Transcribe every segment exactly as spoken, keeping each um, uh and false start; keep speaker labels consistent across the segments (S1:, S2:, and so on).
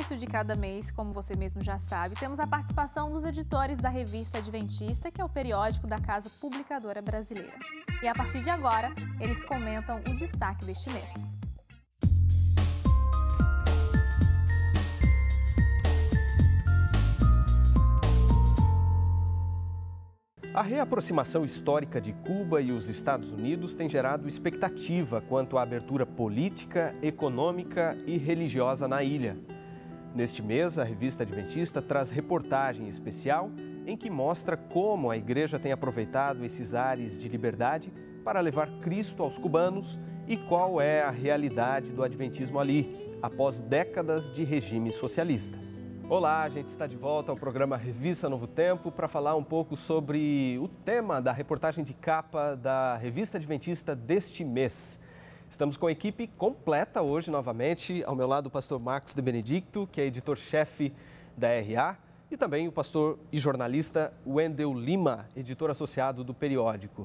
S1: início de cada mês, como você mesmo já sabe, temos a participação dos editores da Revista Adventista, que é o periódico da Casa Publicadora Brasileira. E a partir de agora, eles comentam o destaque deste mês.
S2: A reaproximação histórica de Cuba e os Estados Unidos tem gerado expectativa quanto à abertura política, econômica e religiosa na ilha. Neste mês, a Revista Adventista traz reportagem especial em que mostra como a igreja tem aproveitado esses ares de liberdade para levar Cristo aos cubanos e qual é a realidade do adventismo ali, após décadas de regime socialista. Olá, a gente está de volta ao programa Revista Novo Tempo para falar um pouco sobre o tema da reportagem de capa da Revista Adventista deste mês. Estamos com a equipe completa hoje novamente. Ao meu lado o pastor Marcos de Benedicto, que é editor-chefe da R A, e também o pastor e jornalista Wendel Lima, editor associado do periódico.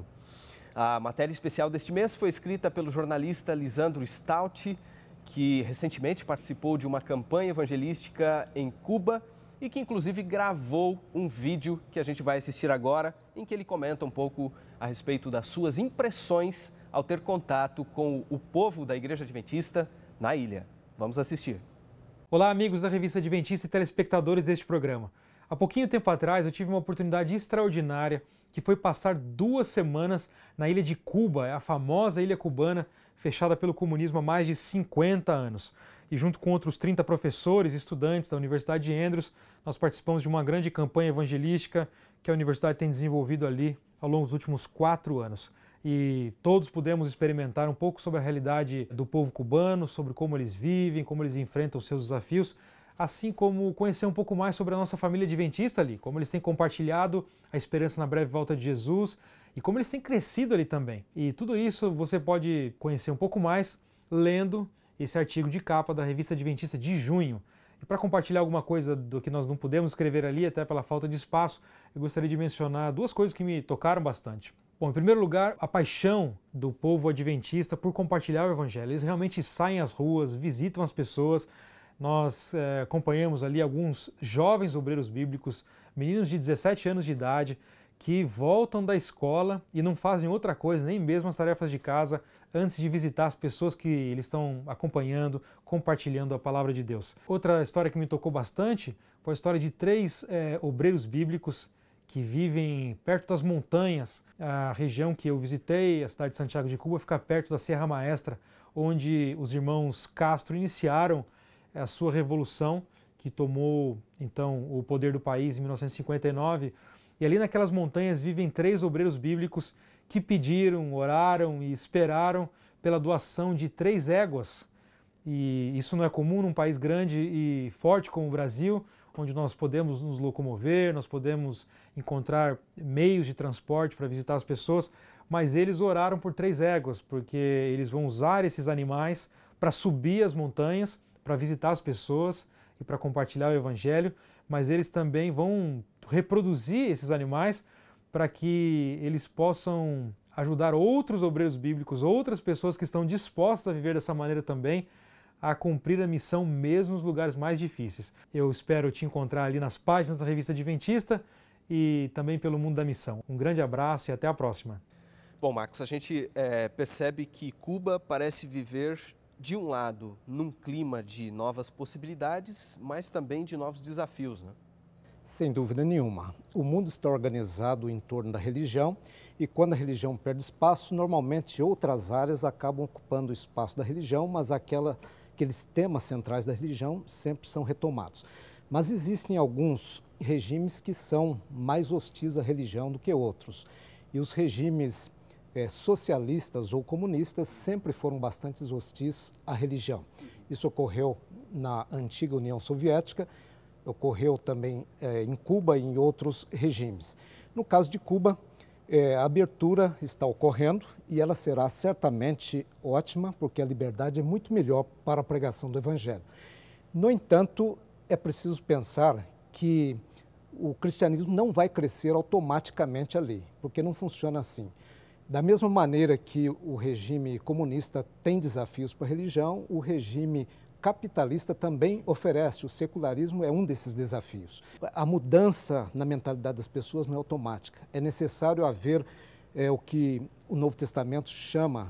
S2: A matéria especial deste mês foi escrita pelo jornalista Lisandro Stout, que recentemente participou de uma campanha evangelística em Cuba e que inclusive gravou um vídeo que a gente vai assistir agora, em que ele comenta um pouco a respeito das suas impressões ao ter contato com o povo da Igreja Adventista na ilha. Vamos assistir.
S3: Olá, amigos da Revista Adventista e telespectadores deste programa. Há pouquinho tempo atrás eu tive uma oportunidade extraordinária que foi passar duas semanas na ilha de Cuba, a famosa ilha cubana, fechada pelo comunismo há mais de cinquenta anos. E junto com outros trinta professores e estudantes da Universidade de Andrews, nós participamos de uma grande campanha evangelística que a universidade tem desenvolvido ali ao longo dos últimos quatro anos. E todos pudemos experimentar um pouco sobre a realidade do povo cubano, sobre como eles vivem, como eles enfrentam os seus desafios, assim como conhecer um pouco mais sobre a nossa família adventista ali, como eles têm compartilhado a esperança na breve volta de Jesus e como eles têm crescido ali também. E tudo isso você pode conhecer um pouco mais lendo esse artigo de capa da Revista Adventista de junho. E para compartilhar alguma coisa do que nós não pudemos escrever ali, até pela falta de espaço, eu gostaria de mencionar duas coisas que me tocaram bastante. Bom, em primeiro lugar, a paixão do povo adventista por compartilhar o Evangelho. Eles realmente saem às ruas, visitam as pessoas. Nós é, acompanhamos ali alguns jovens obreiros bíblicos, meninos de dezessete anos de idade, que voltam da escola e não fazem outra coisa, nem mesmo as tarefas de casa, antes de visitar as pessoas que eles estão acompanhando, compartilhando a palavra de Deus. Outra história que me tocou bastante foi a história de três é, obreiros bíblicos que vivem perto das montanhas. A região que eu visitei, a cidade de Santiago de Cuba, fica perto da Serra Maestra, onde os irmãos Castro iniciaram a sua revolução, que tomou então o poder do país em mil novecentos e cinquenta e nove. E ali naquelas montanhas vivem três obreiros bíblicos que pediram, oraram e esperaram pela doação de três éguas. E isso não é comum num país grande e forte como o Brasil, onde nós podemos nos locomover, nós podemos encontrar meios de transporte para visitar as pessoas, mas eles oraram por três éguas, porque eles vão usar esses animais para subir as montanhas, para visitar as pessoas e para compartilhar o Evangelho, mas eles também vão reproduzir esses animais para que eles possam ajudar outros obreiros bíblicos, outras pessoas que estão dispostas a viver dessa maneira também, a cumprir a missão mesmo nos lugares mais difíceis. Eu espero te encontrar ali nas páginas da Revista Adventista e também pelo Mundo da Missão. Um grande abraço e até a próxima.
S2: Bom, Marcos, a gente é, percebe que Cuba parece viver, de um lado, num clima de novas possibilidades, mas também de novos desafios, né?
S4: Sem dúvida nenhuma. O mundo está organizado em torno da religião e quando a religião perde espaço, normalmente outras áreas acabam ocupando o espaço da religião, mas aquela, aqueles temas centrais da religião sempre são retomados. Mas existem alguns regimes que são mais hostis à religião do que outros. E os regimes é, socialistas ou comunistas sempre foram bastante hostis à religião. Isso ocorreu na antiga União Soviética, ocorreu também é, em Cuba e em outros regimes. No caso de Cuba, é, a abertura está ocorrendo e ela será certamente ótima, porque a liberdade é muito melhor para a pregação do Evangelho. No entanto, é preciso pensar que o cristianismo não vai crescer automaticamente ali, porque não funciona assim. Da mesma maneira que o regime comunista tem desafios para a religião, o regime capitalista também oferece. O secularismo é um desses desafios. A mudança na mentalidade das pessoas não é automática. É necessário haver é, o que o Novo Testamento chama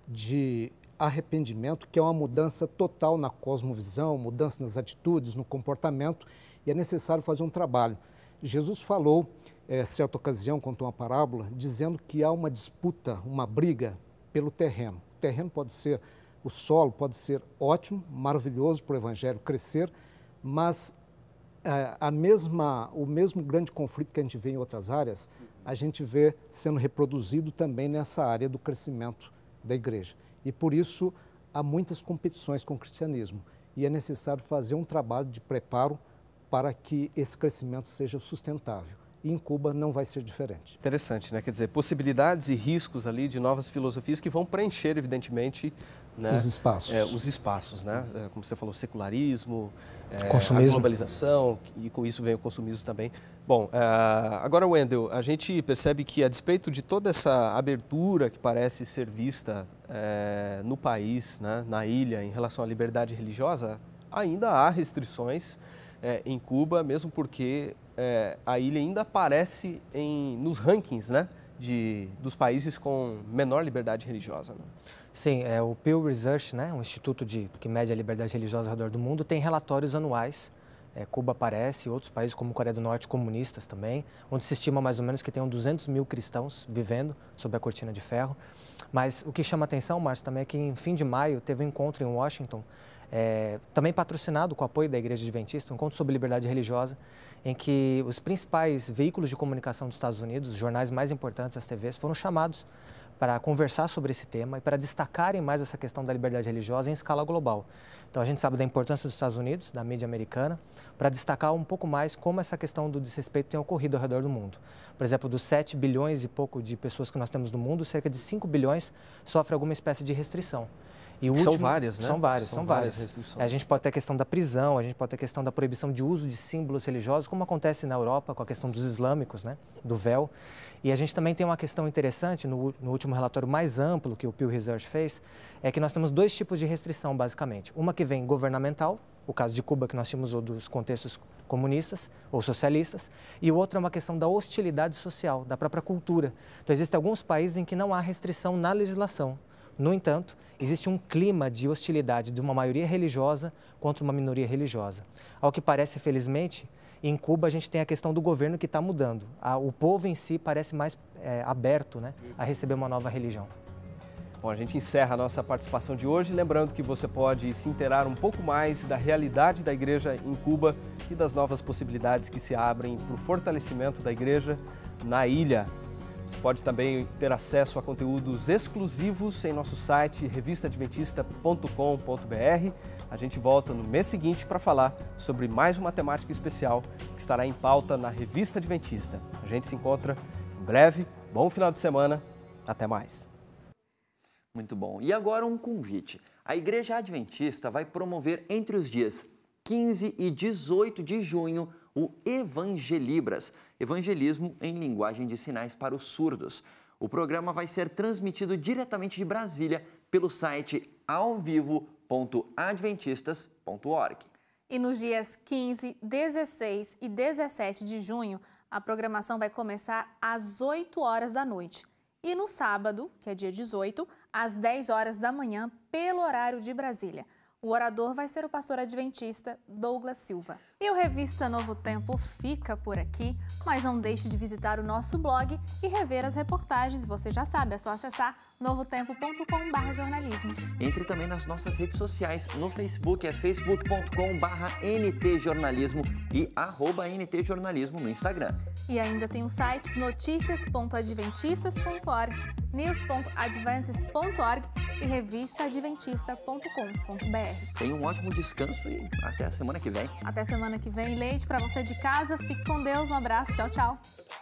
S4: de arrependimento, que é uma mudança total na cosmovisão, mudança nas atitudes, no comportamento, e é necessário fazer um trabalho. Jesus falou, é, certa ocasião, contou uma parábola, dizendo que há uma disputa, uma briga pelo terreno. O terreno pode ser, o solo pode ser ótimo, maravilhoso para o Evangelho crescer, mas é, a mesma, o mesmo grande conflito que a gente vê em outras áreas, a gente vê sendo reproduzido também nessa área do crescimento da igreja. E por isso há muitas competições com o cristianismo e é necessário fazer um trabalho de preparo para que esse crescimento seja sustentável. E em Cuba não vai ser diferente.
S2: Interessante, né? Quer dizer, possibilidades e riscos ali de novas filosofias que vão preencher, evidentemente, né?
S4: Os espaços.
S2: É, os espaços, né? É, como você falou, secularismo, é,
S5: consumismo.
S2: A globalização, e com isso vem o consumismo também. Bom, é, agora, Wendel, a gente percebe que, a despeito de toda essa abertura que parece ser vista é, no país, né, na ilha, em relação à liberdade religiosa, ainda há restrições é, em Cuba, mesmo porque é, a ilha ainda aparece em, nos rankings, né, de, dos países com menor liberdade religiosa. Né?
S5: Sim, é, o Pew Research, né, um instituto de, que mede a liberdade religiosa ao redor do mundo, tem relatórios anuais. É, Cuba aparece, outros países como Coreia do Norte, comunistas também, onde se estima mais ou menos que tenham duzentos mil cristãos vivendo sob a cortina de ferro. Mas o que chama atenção, Márcio, também é que em fim de maio teve um encontro em Washington, é, também patrocinado com o apoio da Igreja Adventista, um encontro sobre liberdade religiosa, em que os principais veículos de comunicação dos Estados Unidos, os jornais mais importantes, as T Vs, foram chamados para conversar sobre esse tema e para destacarem mais essa questão da liberdade religiosa em escala global. Então, a gente sabe da importância dos Estados Unidos, da mídia americana, para destacar um pouco mais como essa questão do desrespeito tem ocorrido ao redor do mundo. Por exemplo, dos sete bilhões e pouco de pessoas que nós temos no mundo, cerca de cinco bilhões sofrem alguma espécie de restrição. E o
S2: são
S5: último,
S2: várias, né?
S5: São várias,
S2: são,
S5: são
S2: várias.
S5: várias.
S2: restrições.
S5: A gente pode ter a questão da prisão, a gente pode ter a questão da proibição de uso de símbolos religiosos, como acontece na Europa com a questão dos islâmicos, né? Do véu. E a gente também tem uma questão interessante, no, no último relatório mais amplo que o Pew Research fez, é que nós temos dois tipos de restrição, basicamente. Uma que vem governamental, o caso de Cuba, que nós tínhamos ou dos contextos comunistas ou socialistas, e o outro é uma questão da hostilidade social, da própria cultura. Então, existem alguns países em que não há restrição na legislação. No entanto, existe um clima de hostilidade de uma maioria religiosa contra uma minoria religiosa. Ao que parece, felizmente, em Cuba a gente tem a questão do governo que está mudando. O povo em si parece mais é, aberto, né, a receber uma nova religião.
S2: Bom, a gente encerra a nossa participação de hoje, lembrando que você pode se inteirar um pouco mais da realidade da igreja em Cuba e das novas possibilidades que se abrem para o fortalecimento da igreja na ilha. Você pode também ter acesso a conteúdos exclusivos em nosso site revista adventista ponto com ponto br. A gente volta no mês seguinte para falar sobre mais uma temática especial que estará em pauta na Revista Adventista. A gente se encontra em breve. Bom final de semana. Até mais.
S6: Muito bom. E agora um convite. A Igreja Adventista vai promover entre os dias quinze e dezoito de junho o Evangelibras, evangelismo em linguagem de sinais para os surdos. O programa vai ser transmitido diretamente de Brasília pelo site ao vivo ponto adventistas ponto org.
S1: E nos dias quinze, dezesseis e dezessete de junho, a programação vai começar às oito horas da noite. E no sábado, que é dia dezoito, às dez horas da manhã, pelo horário de Brasília. O orador vai ser o pastor adventista Douglas Silva. E o Revista Novo Tempo fica por aqui, mas não deixe de visitar o nosso blog e rever as reportagens. Você já sabe, é só acessar novo tempo ponto com barra jornalismo.
S6: Entre também nas nossas redes sociais. No Facebook é facebook ponto com barra N T jornalismo e arroba N T jornalismo no Instagram.
S1: E ainda tem os sites noticias ponto adventistas ponto org, news ponto adventist ponto org e revista adventista ponto com ponto br.
S6: Tenha um ótimo descanso e até a semana que vem.
S1: Até semana que vem. Leite para você de casa. Fique com Deus. Um abraço. Tchau, tchau.